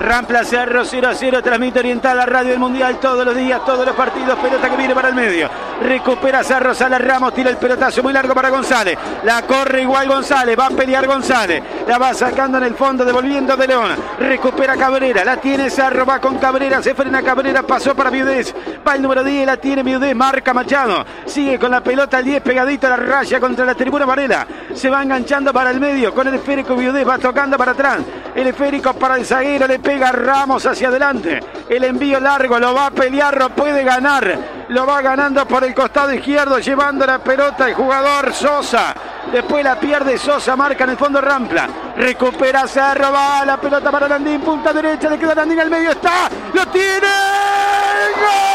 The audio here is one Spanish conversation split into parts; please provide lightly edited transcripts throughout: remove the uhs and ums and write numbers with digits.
Rampla Cerro 0-0, transmite Oriental, la radio del Mundial todos los días, todos los partidos, pelota que viene para el medio. Recupera Cerro, sale Ramos, tira el pelotazo muy largo para González. La corre igual González, va a pelear González. La va sacando en el fondo, devolviendo de León. Recupera Cabrera, la tiene Cerro, va con Cabrera, se frena Cabrera, pasó para Viudés. Va el número 10, la tiene Viudés, marca Machado. Sigue con la pelota el 10 pegadito a la raya contra la tribuna Varela. Se va enganchando para el medio, con el esférico Viudés, va tocando para atrás. El esférico para el zaguero, le pega Ramos hacia adelante. El envío largo, lo va a pelear, lo puede ganar. Lo va ganando por el costado izquierdo, llevando la pelota el jugador Sosa. Después la pierde Sosa, marca en el fondo Rampla. Recupera Cerro, va la pelota para Landín, punta derecha, le queda Landín al medio, está, lo tiene. ¡Gol!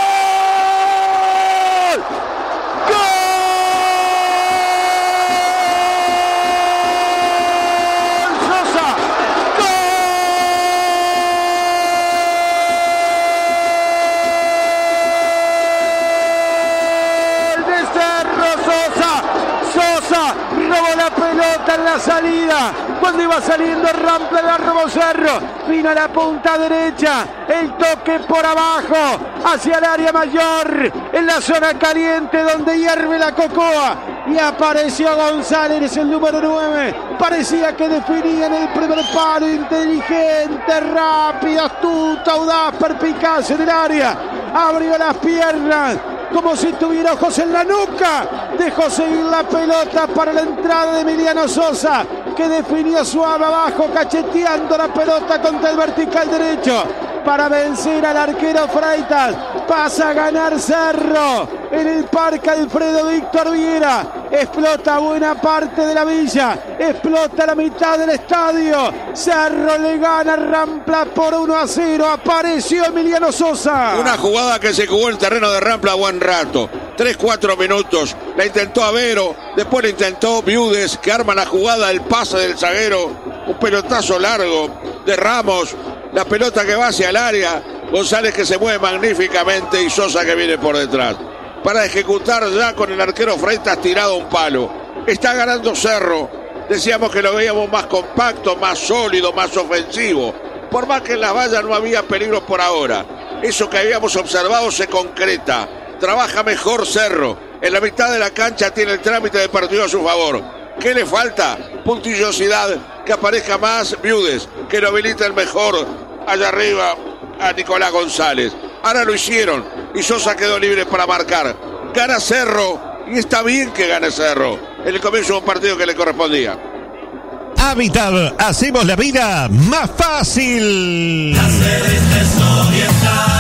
Robó la pelota en la salida. Cuando iba saliendo Rampla, la robó Cerro. Vino a la punta derecha. El toque por abajo hacia el área mayor. En la zona caliente donde hierve la cocoa. Y apareció González, el número 9. Parecía que definía en el primer palo. Inteligente, rápido, astuto, audaz, perspicaz en el área. Abrió las piernas como si tuviera ojos en la nuca. Dejó seguir la pelota para la entrada de Emiliano Sosa, que definió suave abajo, cacheteando la pelota contra el vertical derecho para vencer al arquero Freitas. Pasa a ganar Cerro en el Parque Alfredo Víctor Viera. Explota buena parte de la villa, explota la mitad del estadio. Cerro le gana a Rampla por 1-0. Apareció Emiliano Sosa. Una jugada que se jugó en el terreno de Rampla buen rato. 3-4 minutos. La intentó Avero, después la intentó Viudes, que arma la jugada, el pase del zaguero. Un pelotazo largo de Ramos. La pelota que va hacia el área. González que se mueve magníficamente y Sosa que viene por detrás. Para ejecutar ya con el arquero Freitas tirado un palo. Está ganando Cerro. Decíamos que lo veíamos más compacto, más sólido, más ofensivo. Por más que en las vallas no había peligros por ahora. Eso que habíamos observado se concreta. Trabaja mejor Cerro. En la mitad de la cancha tiene el trámite de partido a su favor. ¿Qué le falta? Puntillosidad. Que aparezca más Viudes. Que lo habilita el mejor allá arriba a Nicolás González. Ahora lo hicieron y Sosa quedó libre para marcar. Gana Cerro y está bien que gane Cerro en el comienzo de un partido que le correspondía. Habitat, hacemos la vida más fácil. Las sedes de Oriental.